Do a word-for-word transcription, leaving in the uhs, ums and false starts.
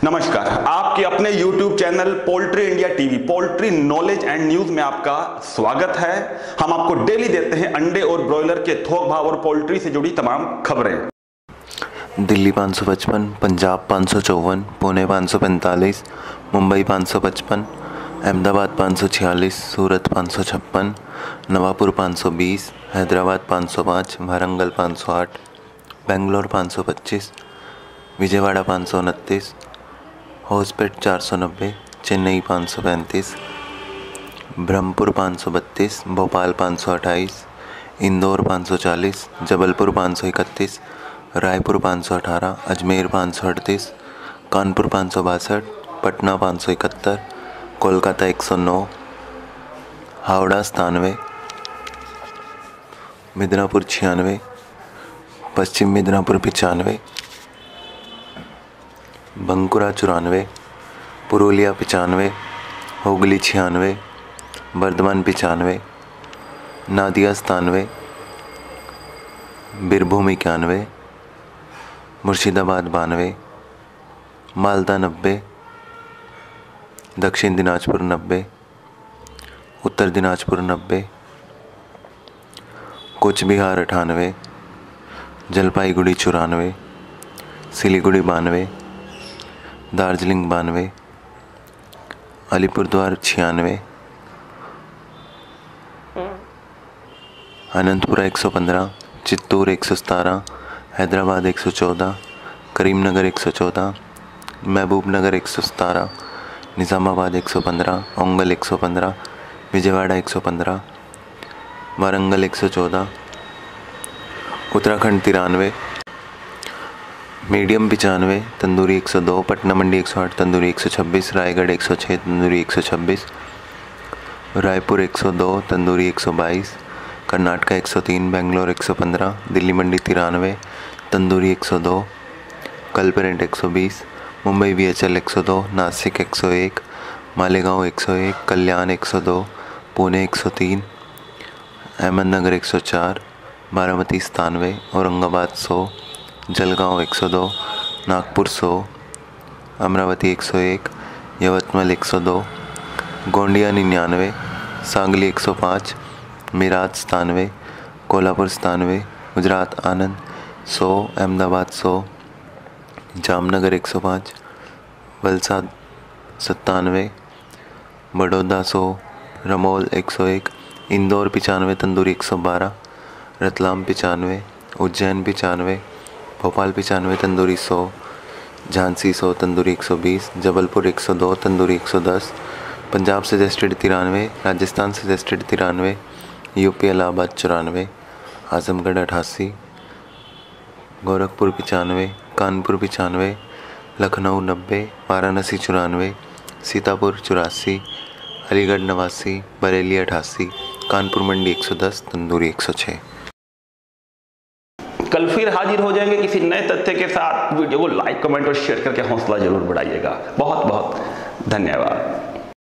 नमस्कार, आपके अपने YouTube channel poultry India TV poultry knowledge and news में आपका स्वागत है। हम आपको डेली देते हैं अंडे और ब्रॉयलर के थोक भाव और पोल्ट्री से जुड़ी तमाम खबरें। दिल्ली पाँच सौ पचपन, पंजाब पाँच सौ चौवन, पुणे पाँच सौ पैंतालीस, मुंबई पाँच सौ पचपन, अहमदाबाद पाँच सौ छियालीस, सूरत पाँच सौ छप्पन, नवापुर पाँच सौ बीस, हैदराबाद पाँच सौ पाँच, वारंगल पाँच सौ आठ, बेंगलोर पाँच सौ पच्चीस, विजयवाड़ा पाँच सौ उनतीस, होसपेट चार सौ नब्बे, चेन्नई पाँच सौ पैंतीस, ब्रह्मपुर पाँच सौ बत्तीस, भोपाल पाँच सौ अट्ठाईस, इंदौर पाँच सौ चालीस, जबलपुर पाँच सौ इकतीस, रायपुर पाँच सौ अठारह, अजमेर पाँच सौ अड़तीस, कानपुर पाँच सौ बासठ, पटना पाँच सौ इकहत्तर, कोलकाता एक सौ नौ, हावड़ा सतानवे, मिदनापुर छियानवे, पश्चिम मिदनापुर पचानवे, बंकुरा चौरानवे, पुरुलिया पचानवे, हुगली छियानवे, बर्धमान पचानवे, नादिया सतानवे, बीरभूम इक्यानवे, मुर्शिदाबाद बानवे, मालदा नब्बे, दक्षिण दिनाजपुर नब्बे, उत्तर दिनाजपुर नब्बे, कूच बिहार अठानवे, जलपाईगुड़ी चौरानवे, सिलीगुड़ी बानवे, दार्जिलिंग बानवे, अलीपुरद्वार छियानवे, अनंतपुरा एक सौ पंद्रह, चित्तूर एक सौ सतारह, हैदराबाद एक सौ चौदह, करीमनगर एक सौ चौदह, महबूबनगर एक सौ सतारह, निज़ामाबाद एक सौ पंद्रह, ओंगल एक सौ पंद्रह, विजयवाड़ा एक सौ पंद्रह, वारंगल एक सौ चौदह, उत्तराखंड तिरानवे, मीडियम पचानवे, तंदूरी एक सौ दो, पटना मंडी एक सौ आठ, तंदूरी एक सौ छब्बीस, रायगढ़ एक सौ छः, तंदूरी एक सौ छब्बीस, रायपुर एक सौ दो, तंदूरी एक सौ बाईस, कर्नाटका एक सौ तीन, बेंगलोर एक सौ पंद्रह, दिल्ली मंडी तिरानवे, तंदूरी एक सौ दो, कलपेरेंट एक सौ बीस, मुंबई वी एच एल एक सौ दो, नासिक एक सौ एक, मालेगांव एक सौ एक, कल्याण एक सौ दो, पुणे एक सौ तीन, अहमदनगर एक सौ चार, बारामती सतानवे, औरंगाबाद सौ, जलगांव एक सौ दो, नागपुर सौ, अमरावती एक सौ एक, यवतमाल एक सौ दो, गोंडिया निन्यानवे, सांगली एक सौ पाँच, मीराट सतानवे, कोल्हापुर सतानवे, गुजरात आनंद सौ, अहमदाबाद सौ, जामनगर एक सौ पाँच, वलसाड सत्तानवे, बड़ौदा सौ, रमोल एक सौ एक, इंदौर पचानवे, तंदूरी एक सौ बारह, रतलाम पचानवे, उज्जैन पचानवे, भोपाल पचानवे, तंदूरी सौ, झांसी सौ, तंदूरी एक सौ बीस, जबलपुर एक सौ दो, तंदूरी एक सौ दस, पंजाब सजेस्टेड तिरानवे, राजस्थान सजेस्टेड तिरानवे, यूपी इलाहाबाद चौरानवे, आजमगढ़ अठासी, गोरखपुर पचानवे, कानपुर पचानवे, लखनऊ नब्बे, वाराणसी चौरानवे, सीतापुर चौरासी, अलीगढ़ नवासी, बरेली अठासी, कानपुर मंडी एक सौ दस, तंदूरी एक सौ छः। कल फिर हाजिर हो जाएंगे किसी नए तथ्य के साथ। वीडियो को लाइक, कमेंट और शेयर करके हौसला जरूर बढ़ाइएगा। बहुत बहुत धन्यवाद।